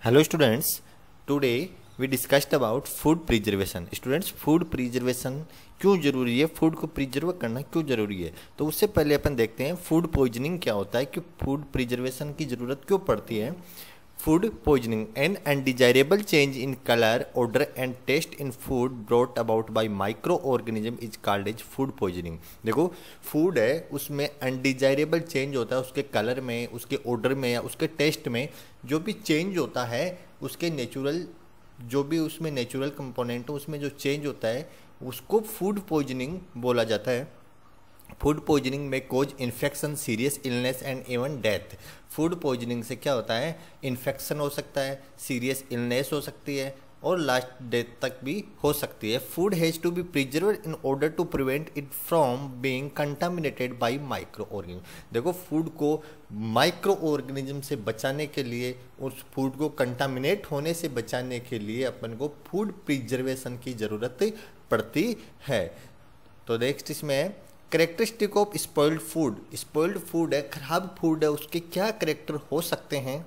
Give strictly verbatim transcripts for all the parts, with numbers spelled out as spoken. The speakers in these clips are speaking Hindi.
Hello students, today we discussed about food preservation. Students, food preservation क्यों जरूरी है, फूड को प्रिजर्व करना क्यों जरूरी है। तो उससे पहले अपन देखते हैं फूड पॉइजनिंग क्या होता है, कि फूड प्रिजर्वेशन की जरूरत क्यों पड़ती है। Food poisoning an undesirable change in colour, odour and taste in food brought about by micro organism is called as food poisoning. देखो, फूड है उसमें अनडिजायरेबल चेंज होता है, उसके कलर में, उसके ऑर्डर में या उसके टेस्ट में जो भी चेंज होता है, उसके नेचुरल जो भी उसमें नेचुरल कंपोनेंट हो उसमें जो चेंज होता है उसको फूड पॉइजनिंग बोला जाता है। फूड पॉइजनिंग में cause infection, serious illness and even death. Food poisoning से क्या होता है, इन्फेक्शन हो सकता है, सीरियस इलनेस हो सकती है और लास्ट डेथ तक भी हो सकती है। Food has to be preserved in order to prevent it from being contaminated by micro organism. देखो, फूड को माइक्रो ऑर्गेनिज्म से बचाने के लिए, उस फूड को कंटामिनेट होने से बचाने के लिए अपन को फूड प्रिजर्वेशन की ज़रूरत पड़ती है। तो नेक्स्ट इसमें characteristic of spoiled food. Spoiled food है, खराब फूड है, उसके क्या करेक्टर हो सकते हैं।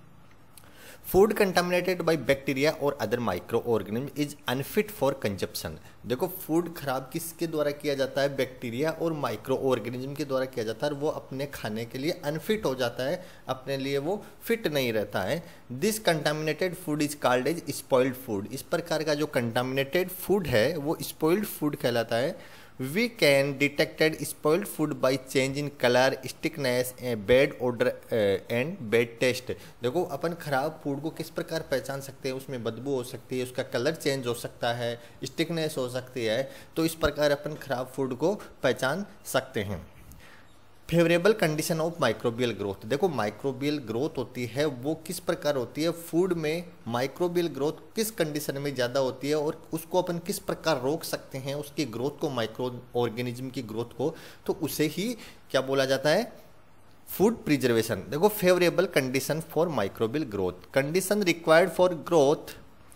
फूड कंटामिनेटेड बाय बैक्टीरिया और other micro organism is unfit for consumption. देखो, फूड खराब किसके द्वारा किया जाता है, बैक्टीरिया और माइक्रो ऑर्गेनिज्म के द्वारा किया जाता है, और वो अपने खाने के लिए अनफिट हो जाता है, अपने लिए वो फिट नहीं रहता है। This contaminated food is called as spoiled food. इस प्रकार का जो कंटामिनेटेड फूड है वो स्पॉइल्ड फूड कहलाता है। We can detected spoiled food by change in color, stickiness, bad odor and bad taste। देखो, अपन खराब फूड को किस प्रकार पहचान सकते हैं, उसमें बदबू हो सकती है, उसका कलर चेंज हो सकता है, स्टिकनेस हो सकती है। तो इस प्रकार अपन खराब फूड को पहचान सकते हैं। Favourable condition of microbial growth. देखो, माइक्रोबियल ग्रोथ होती है वो किस प्रकार होती है, फूड में माइक्रोबियल ग्रोथ किस कंडीशन में ज़्यादा होती है और उसको अपन किस प्रकार रोक सकते हैं, उसकी ग्रोथ को, माइक्रो ऑर्गेनिज्म की ग्रोथ को, तो उसे ही क्या बोला जाता है, फूड प्रिजर्वेशन। देखो, favourable condition for microbial growth, condition required for growth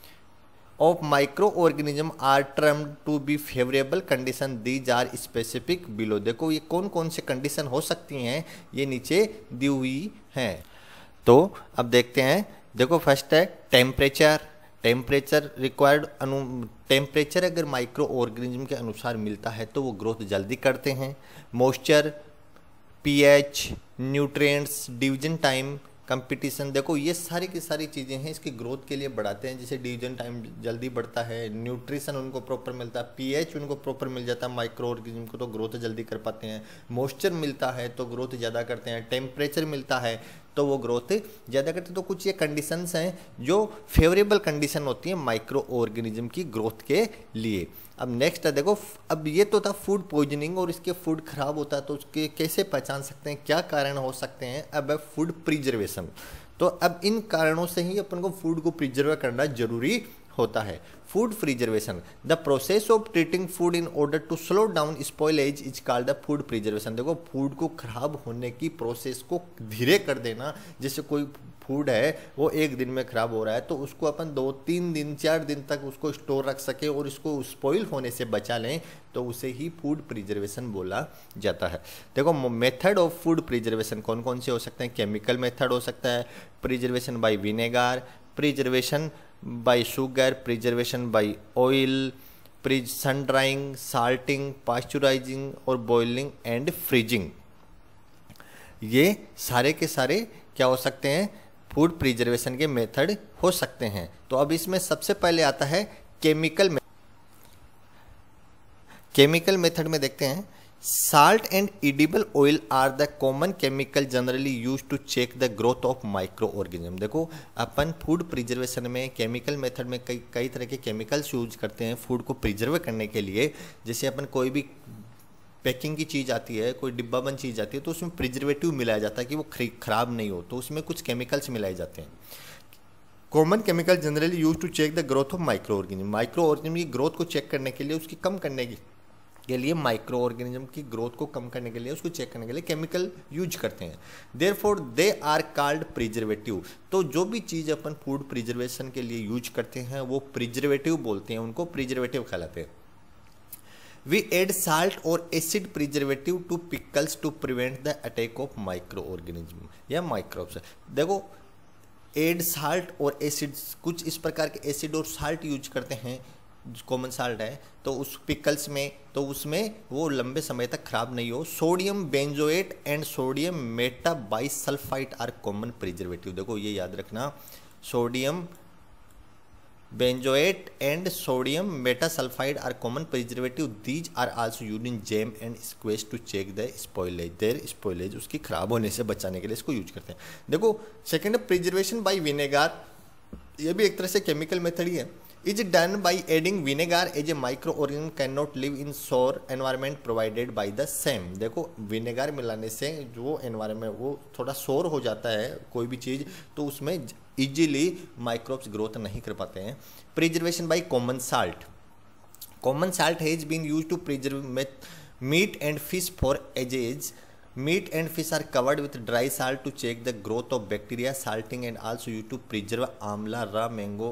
of microorganism are termed to be favorable condition, these are specific below। देखो, ये कौन कौन से कंडीशन हो सकती हैं, ये नीचे दी हुई हैं। तो अब देखते हैं। देखो, फर्स्ट है टेम्परेचर। टेम्परेचर रिक्वायर्ड अनु टेम्परेचर अगर माइक्रो ऑर्गेनिज्म के अनुसार मिलता है तो वो ग्रोथ जल्दी करते हैं। Moisture, pH, nutrients, division time, competition. देखो, ये सारी की सारी चीज़ें हैं इसकी ग्रोथ के लिए बढ़ाते हैं। जैसे डिवीजन टाइम जल्दी बढ़ता है, न्यूट्रिशन उनको प्रॉपर मिलता है, पीएच उनको प्रॉपर मिल जाता है माइक्रो ऑर्गेनिज्म को, तो ग्रोथ जल्दी कर पाते हैं। मॉइस्चर मिलता है तो ग्रोथ ज़्यादा करते हैं। टेम्परेचर मिलता है तो वो ग्रोथ ज़्यादा करते हैं। तो कुछ ये कंडीशंस हैं जो फेवरेबल कंडीशन होती है माइक्रो ऑर्गेनिज्म की ग्रोथ के लिए। अब नेक्स्ट है, देखो, अब ये तो था फूड पॉइजनिंग और इसके फूड खराब होता है तो उसके कैसे पहचान सकते हैं, क्या कारण हो सकते हैं। अब है फूड प्रिजर्वेशन। तो अब इन कारणों से ही अपन को फूड को प्रिजर्व करना जरूरी होता है। Food preservation, the process of treating food in order to slow down spoilage is called the food preservation. देखो, फूड को खराब होने की प्रोसेस को धीरे कर देना। जैसे कोई फूड है वो एक दिन में खराब हो रहा है तो उसको अपन दो तीन दिन चार दिन तक उसको स्टोर रख सके और इसको स्पॉइल होने से बचा लें, तो उसे ही फूड प्रिजर्वेशन बोला जाता है। देखो, मेथड ऑफ फूड प्रिजर्वेशन कौन कौन से हो सकते हैं। केमिकल मेथड हो सकता है, preservation by vinegar, preservation by sugar, preservation by oil, preserve sun drying, salting, pasteurising और बॉइलिंग एंड फ्रीजिंग। ये सारे के सारे क्या हो सकते हैं, फूड प्रिजर्वेशन के मेथड हो सकते हैं। तो अब इसमें सबसे पहले आता है केमिकल मेथड। केमिकल मेथड में देखते हैं, salt and edible oil are the common chemical generally use to check the growth of micro organism. देखो, अपन फूड प्रिजर्वेशन में केमिकल मेथड में कई कई तरह के केमिकल्स यूज करते हैं फूड को प्रिजर्व करने के लिए। जैसे अपन कोई भी पैकिंग की चीज़ आती है, कोई डिब्बा बंद चीज़ आती है तो उसमें प्रिजर्वेटिव मिलाया जाता है कि वो खराब नहीं हो, तो उसमें कुछ केमिकल्स मिलाए जाते हैं। Common chemical generally use to check the growth of micro organism. Micro organism की ग्रोथ को चेक करने के लिए, उसकी कम करने की के लिए, माइक्रो ऑर्गेनिज्म की ग्रोथ को कम करने के लिए, उसको चेक करने के लिए केमिकल यूज करते हैं। Therefore they are called preservative. तो जो भी चीज़ अपन फूड प्रिजर्वेशन के लिए यूज करते हैं वो प्रिजर्वेटिव बोलते हैं, उनको प्रिजर्वेटिव कहलाते हैं। We add salt or acid preservative to pickles to prevent the attack of microorganism या microbes। देखो, एड साल्ट और एसिड, कुछ इस प्रकार के एसिड और साल्ट यूज करते हैं, कॉमन साल्ट है तो उस पिकल्स में, तो उसमें वो लंबे समय तक खराब नहीं हो। Sodium benzoate and sodium metabisulphite are common preservative. देखो ये याद रखना, sodium benzoate and sodium metasulphite are common preservative, these are also used in jam and squash to check the spoilage, their spoilage, उसकी खराब होने से बचाने के लिए इसको यूज करते हैं। देखो सेकंड प्रिजर्वेशन बाय विनेगार, ये भी एक तरह से केमिकल मेथड ही है। Is done by adding vinegar as a micro organism can not live in sour environment provided by the same. देखो विनेगार मिलाने से जो एनवायरमेंट वो थोड़ा सोर हो जाता है कोई भी चीज़, तो उसमें इजीली माइक्रोब्स ग्रोथ नहीं कर पाते हैं। Preservation by common salt, common salt has been use to preserve meat and fish for ages. Meat and fish are covered with dry salt to check the growth of bacteria. Salting and also used to preserve amla, raw mango,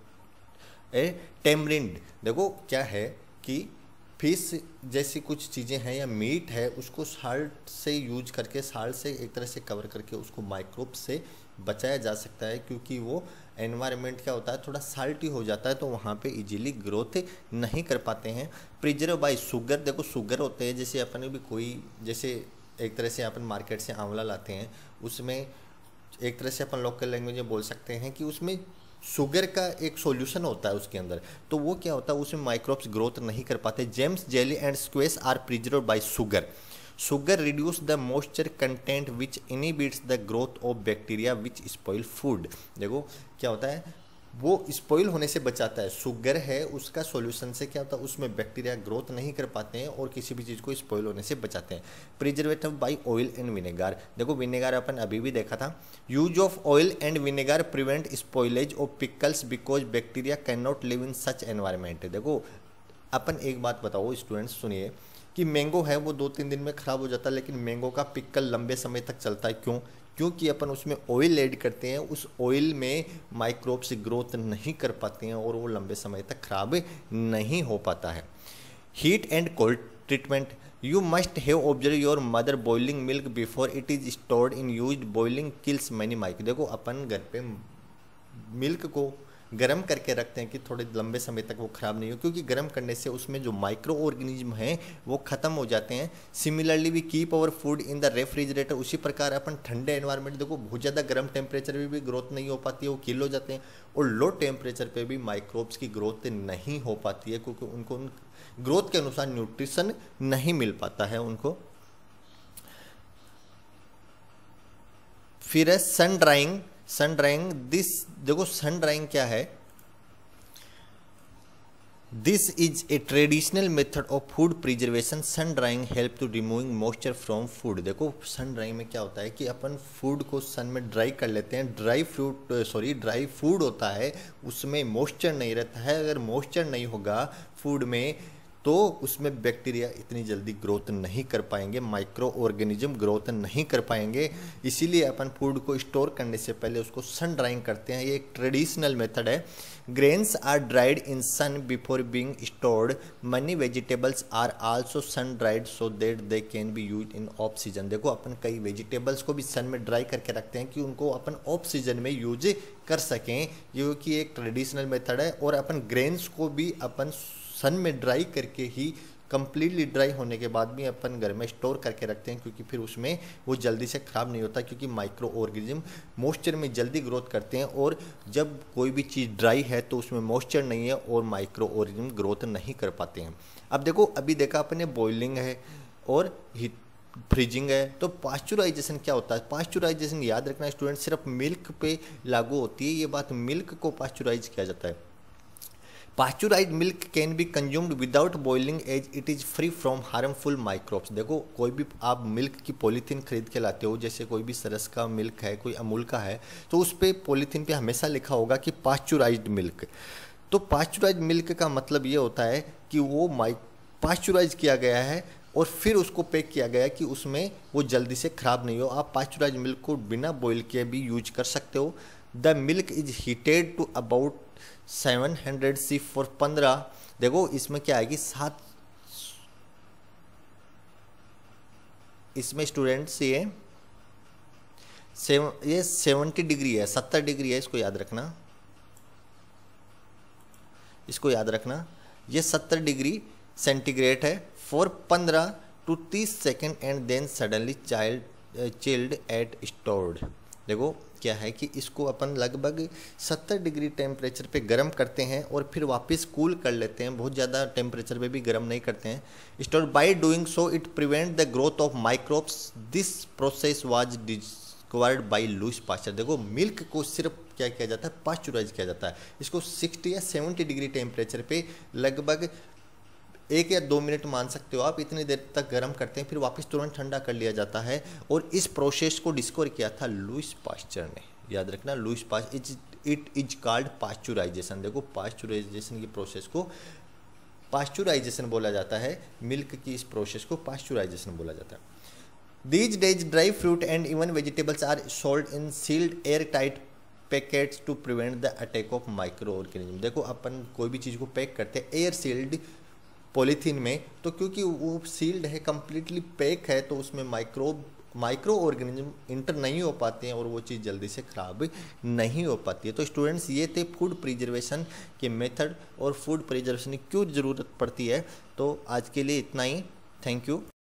a tamarind. देखो क्या है कि फिश जैसी कुछ चीज़ें हैं या मीट है, उसको साल्ट से यूज करके, साल्ट से एक तरह से कवर करके उसको माइक्रोब से बचाया जा सकता है, क्योंकि वो एनवायरनमेंट क्या होता है थोड़ा साल्टी हो जाता है, तो वहाँ पे इजीली ग्रोथ नहीं कर पाते हैं। प्रिजर्व बाय शुगर, देखो शुगर होते हैं, जैसे अपन भी कोई, जैसे एक तरह से अपन मार्केट से आंवला लाते हैं, उसमें एक तरह से अपन लोकल लैंग्वेज में बोल सकते हैं कि उसमें शुगर का एक सॉल्यूशन होता है उसके अंदर, तो वो क्या होता है उसमें माइक्रोब्स ग्रोथ नहीं कर पाते। Jams, jelly and squash are preserved by sugar. Sugar reduce the moisture content which inhibits the growth of bacteria which spoil food. देखो क्या होता है, वो स्पॉइल होने से बचाता है। शुगर है उसका सॉल्यूशन से क्या होता है उसमें बैक्टीरिया ग्रोथ नहीं कर पाते हैं और किसी भी चीज़ को स्पॉइल होने से बचाते हैं। Preservative by oil and vinegar, देखो विनेगार अपन अभी भी देखा था। Use of oil and vinegar prevent spoilage of pickles because bacteria can not live in such environment. देखो अपन एक बात बताओ स्टूडेंट्स, सुनिए कि मैंगो है वो दो तीन दिन में ख़राब हो जाता है, लेकिन मैंगो का पिकल लंबे समय तक चलता है। क्यों? क्योंकि अपन उसमें ऑयल ऐड करते हैं, उस ऑयल में माइक्रोब्स ग्रोथ नहीं कर पाते हैं और वो लंबे समय तक खराब नहीं हो पाता है। Heat and cold treatment, you must have observe your mother boiling milk before it is stored in used, boiling kills many micro. देखो अपन घर पे मिल्क को गर्म करके रखते हैं कि थोड़े लंबे समय तक वो ख़राब नहीं हो, क्योंकि गर्म करने से उसमें जो माइक्रो ऑर्गेनिज्म हैं वो ख़त्म हो जाते हैं। Similarly we keep our food in the refrigerator, उसी प्रकार अपन ठंडे एनवायरनमेंट, देखो बहुत ज़्यादा गर्म टेम्परेचर में भी ग्रोथ नहीं हो पाती है, वो किल हो जाते हैं, और लो टेम्परेचर पे भी माइक्रोब्स की ग्रोथ नहीं हो पाती है, क्योंकि उनको उन ग्रोथ के अनुसार न्यूट्रिशन नहीं मिल पाता है उनको। फिर है sun drying. Sun drying this, देखो सन ड्राइंग क्या है, this is a traditional method of food preservation. Sun drying help to removing moisture from food. देखो सन ड्राइंग में क्या होता है कि अपन फूड को सन में ड्राई कर लेते हैं। Dry fruit sorry dry food होता है, उसमें मॉइस्चर नहीं रहता है। अगर मॉइस्चर नहीं होगा फूड में तो उसमें बैक्टीरिया इतनी जल्दी ग्रोथ नहीं कर पाएंगे, माइक्रो ऑर्गेनिज्म ग्रोथ नहीं कर पाएंगे। इसीलिए अपन फूड को स्टोर करने से पहले उसको सन ड्राइंग करते हैं, ये एक ट्रेडिशनल मेथड है। Grains are dried in sun before being stored. Many vegetables are also sun dried so that they can be use in off season. देखो अपन कई वेजिटेबल्स को भी सन में ड्राई करके रखते हैं कि उनको अपन ऑफ सीजन में यूज कर सकें, क्योंकि एक ट्रेडिशनल मेथड है। और अपन ग्रेन्स को भी अपन सन में ड्राई करके ही कंप्लीटली ड्राई होने के बाद भी अपन घर में स्टोर करके रखते हैं, क्योंकि फिर उसमें वो जल्दी से ख़राब नहीं होता, क्योंकि माइक्रो ऑर्गेनिज्म मॉइस्चर में जल्दी ग्रोथ करते हैं। और जब कोई भी चीज़ ड्राई है तो उसमें मॉइस्चर नहीं है और माइक्रो ऑर्गेनिज्म ग्रोथ नहीं कर पाते हैं। अब देखो अभी देखा अपने बॉइलिंग है और हीट फ्रीजिंग है, तो पास्चुराइजेशन क्या होता है? पास्चुराइजेशन याद रखना स्टूडेंट सिर्फ मिल्क पे लागू होती है, ये बात मिल्क को पास्चुराइज किया जाता है। Pasteurised milk can be consumed without boiling as it is free from harmful microbes. देखो कोई भी आप मिल्क की पॉलीथीन खरीद के लाते हो, जैसे कोई भी सरस का मिल्क है, कोई अमूल का है, तो उस पर पॉलीथीन पे हमेशा लिखा होगा कि पास्चुराइज्ड मिल्क। तो पास्चुराइज्ड मिल्क का मतलब ये होता है कि वो माइक पास्चुराइज किया गया है और फिर उसको पैक किया गया कि उसमें वो जल्दी से ख़राब नहीं हो। आप पास्चुराइज्ड मिल्क को बिना बॉइल किए भी यूज कर सकते हो। The milk is heated to about seven hundred C for पंद्रह। देखो इसमें क्या है कि सात, इसमें स्टूडेंट्स ये सेवन ये सेवेंटी डिग्री है, सत्तर डिग्री है, इसको याद रखना, इसको याद रखना। ये सत्तर डिग्री सेंटीग्रेड है फॉर पंद्रह टू तीस second and then suddenly chilled chilled at stored. देखो क्या है कि इसको अपन लगभग सत्तर डिग्री टेम्परेचर पे गर्म करते हैं और फिर वापस कूल कर लेते हैं, बहुत ज़्यादा टेम्परेचर पे भी गर्म नहीं करते हैं। Store by doing so it prevent the growth of microbes. This process was discovered by Louis Pasteur. देखो मिल्क को सिर्फ क्या किया जाता है, पास्चुराइज किया जाता है। इसको साठ या सत्तर डिग्री टेम्परेचर पे लगभग एक या दो मिनट मान सकते हो आप, इतनी देर तक गर्म करते हैं, फिर वापस तुरंत ठंडा कर लिया जाता है। और इस प्रोसेस को डिस्कवर किया था लुईस पास्चर ने, याद रखना, Louis Pasteur. Is it is called pasteurization. देखो पास्चुराइजेशन की प्रोसेस को पास्चुराइजेशन बोला जाता है, मिल्क की इस प्रोसेस को पास्चुराइजेशन बोला जाता है। These days dry fruit and even vegetables are sold in sealed air tight packets to prevent the attack of micro organism. देखो अपन कोई भी चीज़ को पैक करते हैं एयर सील्ड पॉलीथीन में, तो क्योंकि वो सील्ड है, कंप्लीटली पैक है, तो उसमें माइक्रोब माइक्रो ऑर्गेनिज्म इंटर नहीं हो पाते हैं और वो चीज़ जल्दी से ख़राब नहीं हो पाती है। तो स्टूडेंट्स ये थे फूड प्रिजर्वेशन के मेथड और फूड प्रिजर्वेशन की क्यों ज़रूरत पड़ती है। तो आज के लिए इतना ही, थैंक यू।